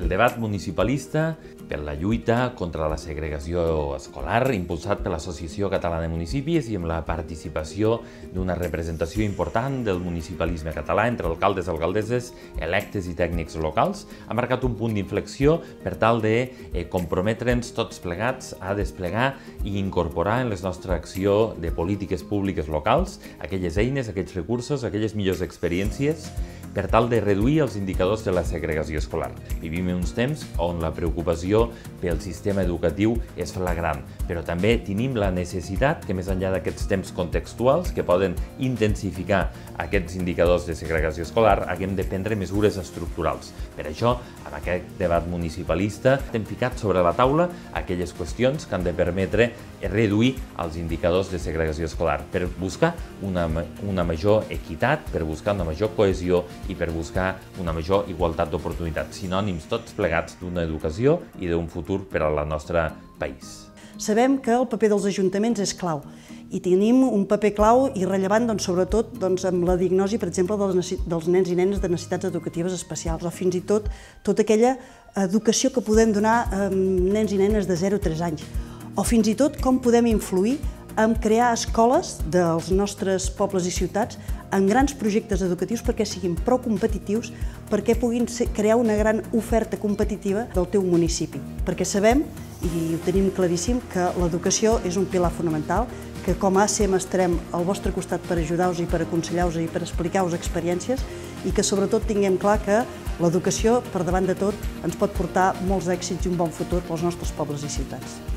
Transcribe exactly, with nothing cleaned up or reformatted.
El debat municipalista per la lluita contra la segregació escolar, impulsat per l'Associació Catalana de Municipis i amb la participació d'una representació important del municipalisme català entre alcaldes, alcaldesses, electes i tècnics locals, ha marcat un punt d'inflexió per tal de eh, comprometre'ns tots plegats a desplegar i incorporar en la nostra acció de polítiques públiques locals aquelles eines, aquells recursos, aquelles millors experiències per tal de reduir els indicadors de la segregació escolar. Vivim en uns temps on la preocupació pel sistema educatiu és flagrant, però també tenim la necessitat que, més enllà d'aquests temps contextuals que poden intensificar aquests indicadors de segregació escolar, haguem de prendre mesures estructurals. Per això, en aquest debat municipalista, hem ficat sobre la taula aquelles qüestions que han de permetre reduir els indicadors de segregació escolar per buscar una, una major equitat, per buscar una major cohesió i per buscar una major igualtat d'oportunitats, sinònims tots plegats d'una educació i d'un futur per al nostre país. Sabem que el paper dels ajuntaments és clau i tenim un paper clau i rellevant, doncs, sobretot doncs, amb la diagnosi, per exemple, dels, dels nens i nenes de necessitats educatives especials o fins i tot tota aquella educació que podem donar a nens i nenes de zero a tres anys o fins i tot com podem influir en crear escoles dels nostres pobles i ciutats en grans projectes educatius perquè siguin prou competitius, perquè puguin ser, crear una gran oferta competitiva del teu municipi. Perquè sabem, i ho tenim claríssim, que l'educació és un pilar fonamental, que com a A C E M estarem al vostre costat per ajudar-vos i per aconsellar-vos i per explicar-vos experiències i que sobretot tinguem clar que l'educació, per davant de tot, ens pot portar molts èxits i un bon futur pels nostres pobles i ciutats.